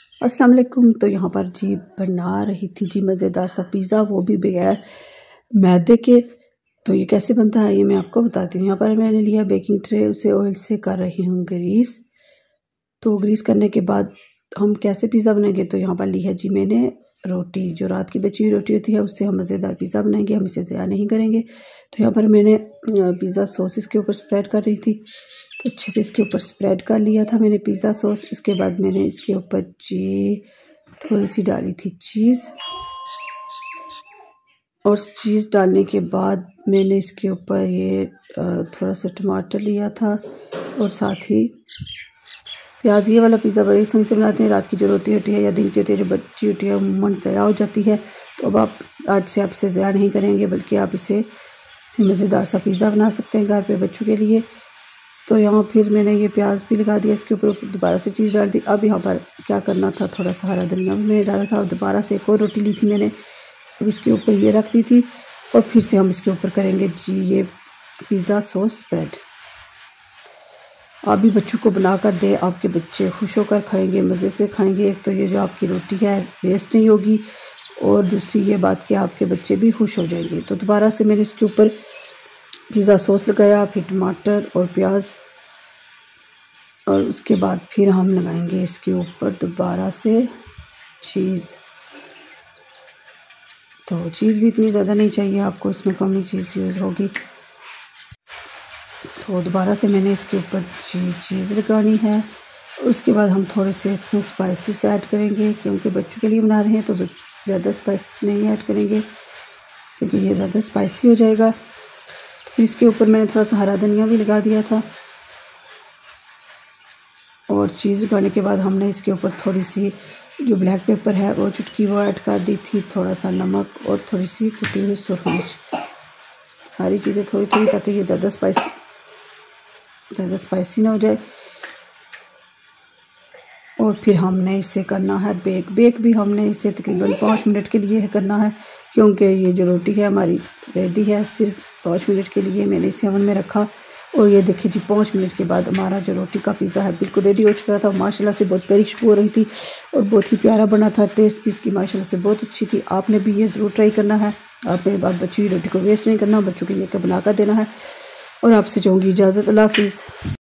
अस्सलाम वालेकुम। तो यहाँ पर जी बना रही थी जी मज़ेदार सा पिज़्ज़ा, वो भी बगैर मैदे के। तो ये कैसे बनता है ये मैं आपको बताती हूँ। यहाँ पर मैंने लिया बेकिंग ट्रे, उसे ऑयल से कर रही हूँ ग्रीस। तो ग्रीस करने के बाद हम कैसे पिज़्ज़ा बनाएंगे, तो यहाँ पर ली है जी मैंने रोटी, जो रात की बची हुई रोटी होती है उससे हम मज़ेदार पिज़्ज़ा बनाएंगे, हम इसे ज़ाया नहीं करेंगे। तो यहाँ पर मैंने पिज़्ज़ा सॉस इसके ऊपर स्प्रेड कर रही थी, तो अच्छे से इसके ऊपर स्प्रेड कर लिया था मैंने पिज़्ज़ा सॉस। इसके बाद मैंने इसके ऊपर जी थोड़ी सी डाली थी चीज़, और चीज़ डालने के बाद मैंने इसके ऊपर ये थोड़ा सा टमाटर लिया था और साथ ही प्याज। ये वाला पिज़्ज़ा बड़ी आसानी से बनाते हैं। रात की जो रोटी होती है या दिन की होती है जो बची होती है उमूमन ज़ाया हो जाती है। तो अब आप आज से आप इसे ज़ाया नहीं करेंगे, बल्कि आप इसे मज़ेदार सा पिज़्ज़ा बना सकते हैं घर पे बच्चों के लिए। तो यहाँ फिर मैंने ये प्याज भी लगा दिया, इसके ऊपर दोबारा से चीज़ डाल दी। अब यहाँ पर क्या करना था, थोड़ा सा हरा धनिया भी मैंने डाला था, और दोबारा से एक और रोटी ली थी मैंने, अब इसके ऊपर ये रख दी थी, और फिर से हम इसके ऊपर करेंगे जी ये पिज़्ज़ा सॉस स्प्रेड। आप भी बच्चों को बना कर दें, आपके बच्चे खुश होकर खाएंगे, मज़े से खाएंगे। एक तो ये जो आपकी रोटी है वेस्ट नहीं होगी, और दूसरी ये बात कि आपके बच्चे भी खुश हो जाएंगे। तो दोबारा से मैंने इसके ऊपर पिज़्ज़ा सॉस लगाया, फिर टमाटर और प्याज, और उसके बाद फिर हम लगाएंगे इसके ऊपर दोबारा से चीज़। तो चीज़ भी इतनी ज़्यादा नहीं चाहिए आपको, इसमें कम ही चीज़ यूज़ होगी। तो दोबारा से मैंने इसके ऊपर चीज़ लगानी है। उसके बाद हम थोड़े से इसमें स्पाइसेस ऐड करेंगे, क्योंकि बच्चों के लिए बना रहे हैं तो ज़्यादा स्पाइसेस नहीं ऐड करेंगे, क्योंकि ये ज़्यादा स्पाइसी हो जाएगा। तो फिर इसके ऊपर मैंने थोड़ा सा हरा धनिया भी लगा दिया था, और चीज़ लगाने के बाद हमने इसके ऊपर थोड़ी सी जो ब्लैक पेपर है वो चुटकी वो ऐड कर दी थी, थोड़ा सा नमक और थोड़ी सी कुटी हुई सुरख मिर्च, सारी चीज़ें थोड़ी थोड़ी, ताकि ये ज़्यादा स्पाइसी ना हो जाए। और फिर हमने इसे करना है बेक भी हमने इसे तकरीबन 5 मिनट के लिए करना है, क्योंकि ये जो रोटी है हमारी रेडी है। सिर्फ 5 मिनट के लिए मैंने इसे ओवन में रखा, और ये देखिए जी 5 मिनट के बाद हमारा जो रोटी का पिज़्ज़ा है बिल्कुल रेडी हो चुका था। माशाल्लाह से बहुत प्यारी खुशबू हो रही थी, और बहुत ही प्यारा बना था। टेस्ट भी इसकी माशाल्लाह से बहुत अच्छी थी। आपने भी ये ज़रूर ट्राई करना है। आपने बाद बची हुई रोटी को वेस्ट नहीं करना, बच्चों के लिए बना कर देना है। और आपसे चाहूँगी इजाज़त। अल्लाह हाफिज़।